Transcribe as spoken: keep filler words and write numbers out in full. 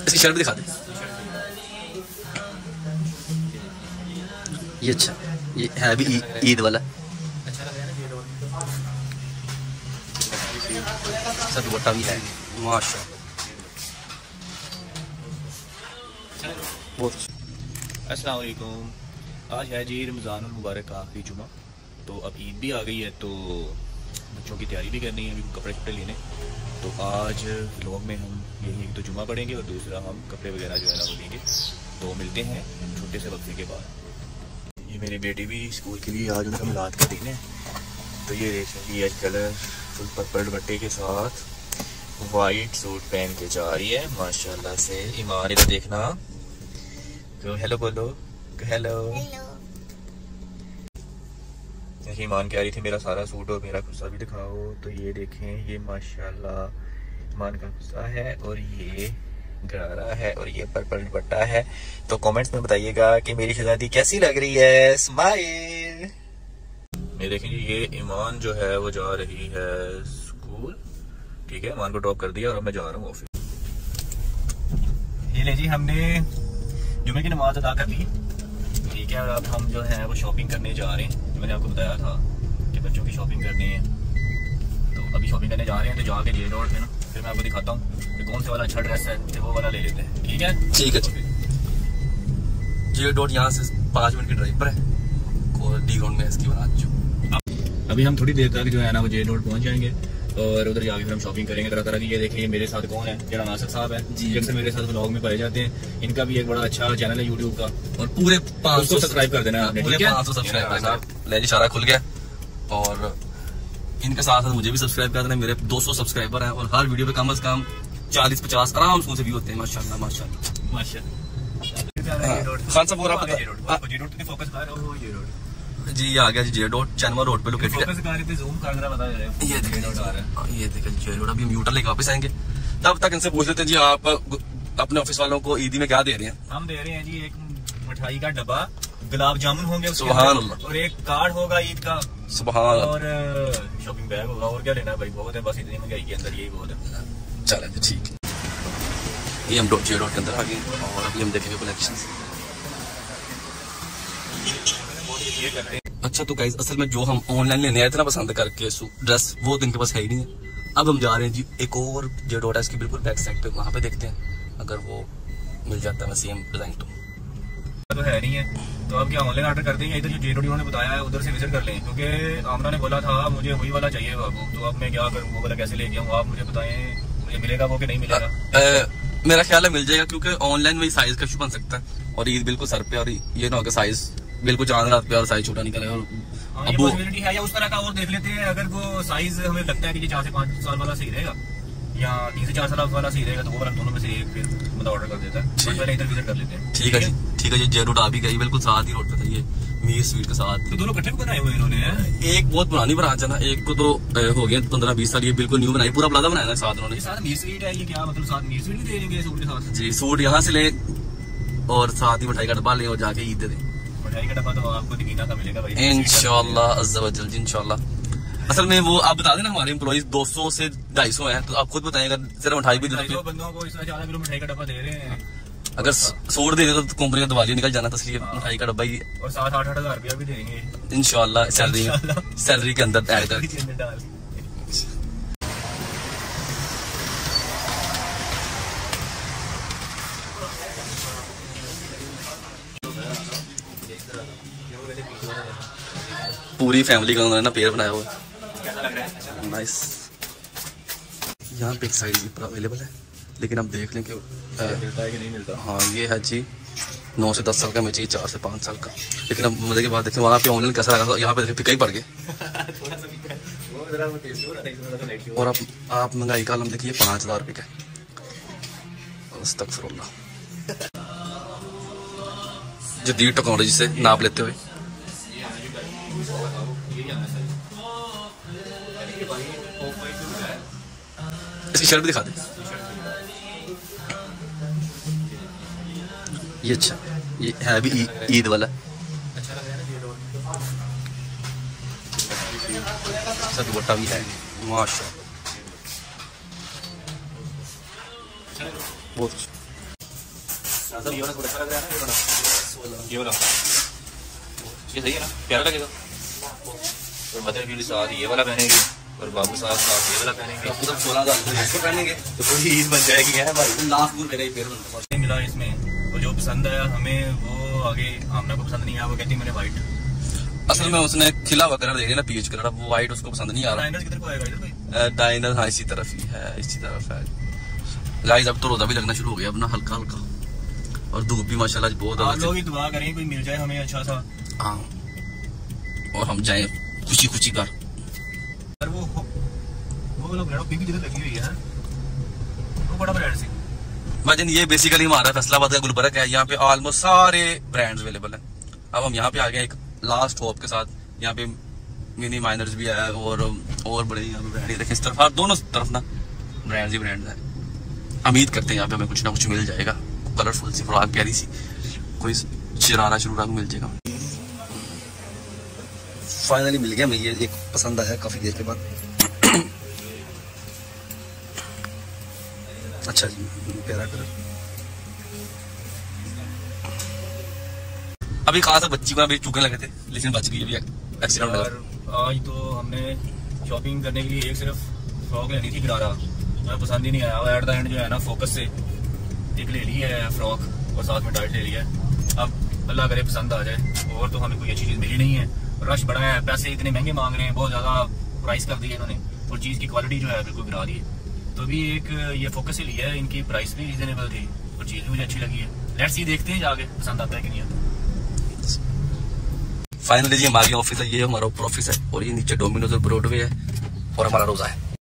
इसकी शर्ट दिखा दे। ये अच्छा, ये है भी ईद वाला। सब दुपट्टा भी है माशा। अस्सलाम वालेकुम। आज है जी रमज़ानुल मुबारक का आखिरी जुमा। तो अब ईद भी आ गई है, तो बच्चों की तैयारी भी करनी है, अभी कपड़े कपड़े लेने। तो आज व्लॉग में हम यही एक तो जुमा पढ़ेंगे और दूसरा हम कपड़े वगैरह जो है ना वो लेंगे। तो मिलते हैं छोटे से वक्फे के बाद। ये मेरी बेटी भी स्कूल के लिए आज उनका मिलाद का दिन है। तो ये देखिए ये कलर फुल पर्पल दुपट्टे के साथ वाइट सूट पहन के जा रही है माशाल्लाह से। ईमान इधर देखना, हेलो बोलो, हेलो। ईमान कह रही थी मेरा सारा सूट और मेरा गुस्सा भी दिखाओ। तो ये देखें, ये माशाल्लाह ईमान का गुस्सा है और ये गरारा है और ये पर्पल दुपट्टा है। तो कमेंट्स में बताइएगा कि मेरी शहजादी कैसी लग रही है। स्माइल। ये देखें जी, ये ईमान जो है वो जा रही है स्कूल। ठीक है, ईमान को ड्रॉप कर दिया और मैं जा रहा हूँ ऑफिस। ये ले जी, हमने जुमे की नमाज अदा कर ली। ठीक है, और अब हम जो है वो शॉपिंग करने जा रहे हैं। मैंने आपको बताया था कि बच्चों की शॉपिंग करनी है, तो अभी शॉपिंग करने जा रहे हैं। तो जाके जे रोड पे ना फिर मैं आपको दिखाता हूँ कि कौन से वाला अच्छा ड्रेस है, तो वो वाला ले लेते हैं। ठीक है ठीक है ठीक है। जे डॉट यहाँ से पाँच मिनट की ड्राइव पर है, डी ग्राउंड में इसकी बना जो। अभी हम थोड़ी देर तक जो है ना वो जे रोड पहुंच जाएंगे और उधर जाके फिर हम शॉपिंग करेंगे तरह तरह की। ये देखिए मेरे साथ कौन है, जरा नासिर साहब है जी, जिनसे मेरे साथ व्लॉग में पाए जाते हैं। इनका भी एक बड़ा अच्छा चैनल है यूट्यूब का और पूरे पाँच सौ सब्सक्राइब कर देना आपने। ठीक है, पाँच सौ सब्सक्राइब ले जी, सारा खुल गया। और इनके साथ साथ मुझे भी सब्सक्राइब कर देना। मेरे दो सौ सब्सक्राइबर हैं और हर वीडियो पे कम से कम चालीस पचास आराम से व्यू होते हैं माशाल्लाह माशाल्लाह माशाल्लाह। खान साहब और आप जी, ये आ गया जी जे डॉट चैनवा रोड पे लोकेटेड है। ये देखिए ये देखिए जे रोड। अभी हम यूटर लेके वापस आएंगे, तब तक इनसे पूछ लेते हैं जी आप अपने ऑफिस वालों को ईदी में क्या दे रहे हैं। हम दे रहे हैं जी एक मिठाई का डब्बा, गुलाब जामुन होंगे सुभान अल्लाह, और एक कार्ड होगा ईद का सुभान, और शॉपिंग बैग होगा। और क्या लेना है भाई, बहुत है, बस इतनी महंगाई के अंदर यही बहुत है। चलें ठीक है। ये हम डॉट जे डॉट के अंदर आ गए और अभी हम देखेंगे कलेक्शन। अच्छा तो गाइस, असल में जो हम ऑनलाइन लेने आए थे ना पसंद करके ड्रेस, वो तो इनके पास है ही नहीं है। अब हम जा रहे हैं जी एक और जे डॉट है इसकी बिल्कुल बैक साइड पे, वहाँ पे देखते हैं अगर वो मिल जाता है सेम डिजाइन। तो तो है नहीं है, तो अब क्या ऑनलाइन ऑर्डर कर देंगे। इधर जो जे डॉट उन्होंने बताया है उधर से विजिट कर लें, क्योंकि आमना ने बोला था मुझे वही वाला चाहिए बाबू। तो अब मैं क्या करूँ, वो वाला कैसे लेके आऊँ, आप मुझे बताएं, मुझे मिलेगा वो कि नहीं मिलेगा? आ, आ, मेरा ख्याल है मिल जाएगा, क्योंकि ऑनलाइन में साइज का इशू बन सकता है और ईद बिल्कुल सर पे, और ये ना हो साइज बिल्कुल चांद रात पे और साइज छोटा निकले। और अब पॉसिबिलिटी है या उस तरह का और देख लेते हैं, अगर वो साइज हमें लगता है कि चार से पाँच साल वाला सही रहेगा या तीन से चार साल वाला सही रहेगा, तो वो वाला दोनों में से एक फिर मतलब ऑर्डर कर देता है। पहले इधर विजिट कर लेते हैं। ठीक है जी, ठीक है जी। जे रोड आ भी गई, बिल्कुल साथ ही रोड पे था ये, मीर स्वीट के साथ। तो दोनों इकट्ठे बनाए हुए इन्होंने। एक बहुत पुरानी ब्रांच है ना, एक को तो हो गया पंद्रह बीस साल, ये बिल्कुल न्यू बनाई, पूरा प्लाजा बनाया साथ उन्होंने। साथ मीर स्वीट है, ये क्या मतलब साथ मीर स्वीट भी दे देंगे सूट के साथ? जी, सूट यहाँ से ले और साथ ही मिठाई का डब्बा ले और जाके ईद दे दें। मिठाई का डब्बा तो आपको दीना का मिलेगा भाई, इंशाल्लाह अज़्ज़ा व जल इंशाल्लाह। असल में वो आप बता देना, हमारे एम्प्लॉइज दो सौ से ढाई सौ है, तो आप खुद बताएंगे सिर्फ मिठाई भी दे देते हैं। बंदों को इस ज्यादा किलो मिठाई का डब्बा दे रहे हैं। अगर सूट दे दे तो कंपनी का दिवाली निकल जाना, तो इसलिए मिठाई का डब्बा ही। और सात आठ आठ हजार रुपया भी देंगे इंशाल्लाह सैलरी सैलरी के अंदर ऐड कर। पूरी फैमिली का उन्होंने ना पेड़ बनाया हुआ है, नाइस। यहाँ पे एक साइज जीपर अवेलेबल है, लेकिन आप देख लें कि मिलता है कि नहीं मिलता। हाँ ये है जी नौ से दस साल का, मैं चाहिए चार से पाँच साल का। लेकिन अब मजे की बात देखें वहाँ पे ऑनलाइन कैसा लगा, यहाँ पे देखें पिका ही पड़ गए। और आप आप महंगाई का आलम देखिए, पाँच हजार रुपये का अस्तगफिरुल्लाह जदीद टेक्नोलॉजी से नाप लेते हुए। इसकी शर्ट भी दिखा दे। ये अच्छा, ये है भी ईद वाला। सब दुपट्टा भी है माशा, बहुत सर ये वाला थोड़ा अच्छा लग रहा है ना, ये वाला ये वाला ये सही है ना, प्यारा लगेगा। और मदर भी साथ ये वाला पहनेगी और बाबू साहब साथ ये वाला पहनेंगे। सब सोलह हजार इसको पहनेंगे तो पूरी ईद बन जाएगी है भाई। लाख गुर मेरा ही पेड़ मिला इसमें, और जो पसंद आया हमें वो आगे आमना को पसंद नहीं आया, वो कहती मैंने व्हाइट। असल में उसने खिला हुआ कलर देखे ना, पीच कलर, वो व्हाइट उसको पसंद नहीं आ रहा। डाइनर किधर को आएगा, इधर कोई डाइनर हाँ इसी तरफ ही है, इसी तरफ है गाइस। अब तो रोजा भी लगना शुरू हो गया अपना हल्का हल्का, और धूप भी माशाल्लाह बहुत आप लोग ही दुआ करें कोई मिल जाए हमें अच्छा सा, हाँ, और हम जाए खुशी खुशी कर। वो वो लोग पिंक जिधर लगी हुई है वो बड़ा ब्रांड सी भाईजान, ये बेसिकली हमारा फैसलाबाद का गुलबर्ग है। यहाँ पे ऑलमोस्ट सारे ब्रांड्स अवेलेबल हैं। अब हम यहाँ पे आ गए एक लास्ट होप के साथ। यहाँ पे मिनी माइनर्स भी है और और बड़े यहाँ पे ब्रांड देखें, इस तरफ हर दोनों तरफ ना ब्रांड्स ही ब्रांड्स हैं। उम्मीद करते हैं यहाँ पे हमें कुछ ना कुछ मिल जाएगा, कलरफुल सी फ्रॉक प्यारी सी, कोई शरारा शुरारा मिल जाएगा। फाइनली मिल गया, मुझे एक पसंद आया काफी देर के बाद। अच्छा जी, प्यारा कलर। अभी खास बच्ची को अभी चूकने लगे थे, लेकिन बच गई। अभी एक्सीडेंट हो गया। आज तो हमने शॉपिंग करने के लिए एक सिर्फ फ्रॉक लेनी थी गरारा, हमें पसंद ही नहीं आया। एट द एंड जो है ना फोकस से एक ले ली है फ्रॉक और साथ में टाइट ले लिया है। अब अल्लाह करे पसंद आ जाए, और तो हमें कोई अच्छी चीज मिली नहीं है। रश बड़ा है, पैसे इतने महंगे मांग रहे हैं, बहुत ज्यादा प्राइस कर दिए इन्होंने, और चीज की क्वालिटी जो है बिल्कुल गिरा दी है। तो भी एक ये फोकस ही लिया है, इनकी प्राइस भी रीजनेबल थी और चीज भी मुझे अच्छी लगी है। लेट्स सी, देखते हैं जाके पसंद आता है कि नहीं आता। फाइनली जी हमारी ऑफिस है, ये हमारा ऊपर ऑफिस है, और ये नीचे डोमिनोज और ब्रॉडवे है, और हमारा रोजा है।